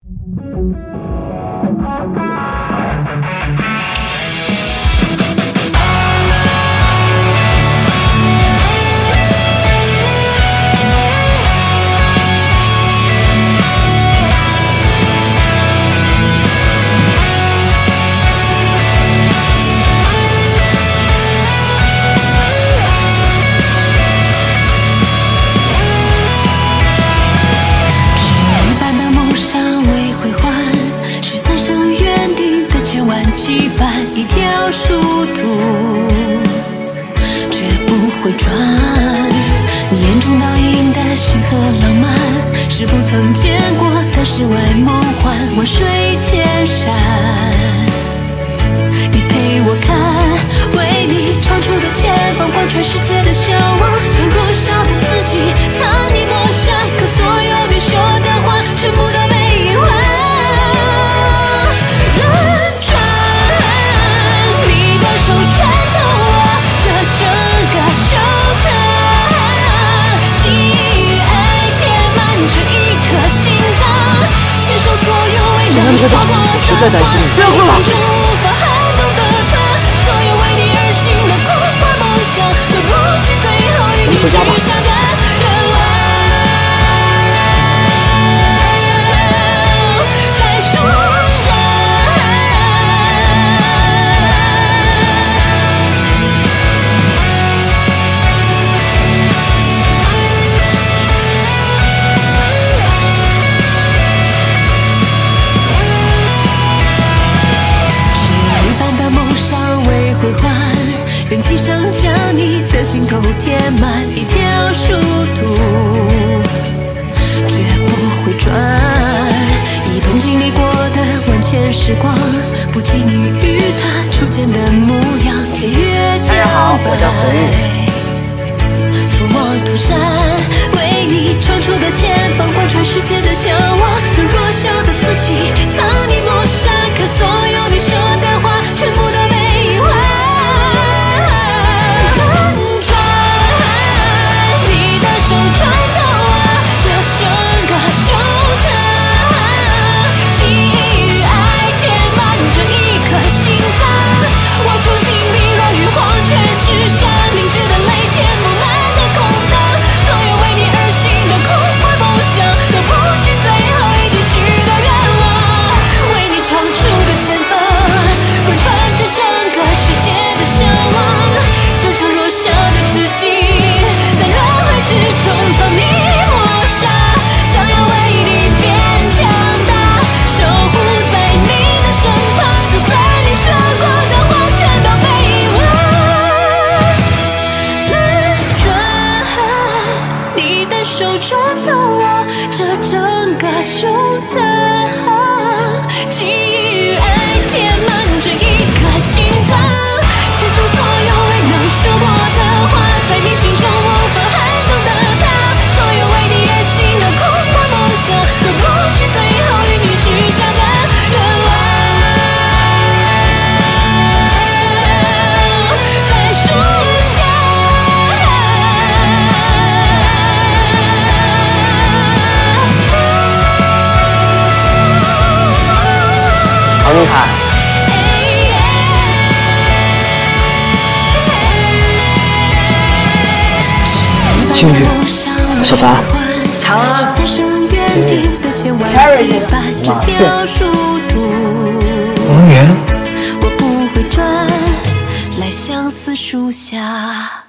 羁绊一条殊途，绝不会转。你眼中倒映的星河浪漫，是不曾见过的世外梦幻。万水千山，你陪我看，为你闯出的前方，贯穿世界的向往。将弱小的自己藏你梦想，可所有你说的话，全部都被遗忘。 实在担心你，不要哭了。咱们回家吧。 愿骑上将你的心头填满一条殊途，绝不会转。一同经历过的万千时光，不及你与他初见的模样。天越将白，俯望涂山，为你闯出的前方，贯穿世界的向往。将弱小的自己藏你梦想，可所有你说的话，全部都被遗忘。手抓到我这整个胸膛，记忆与爱填满这一颗心脏，牵手所有未能说过的话，在你心中无法撼动的他，所有为你而行的空幻梦想，都不去最后与你许下的愿望。 王俊凯，青雨，小凡， 长安 ，Harry， 马炫，王源， 我不会转来相思树下。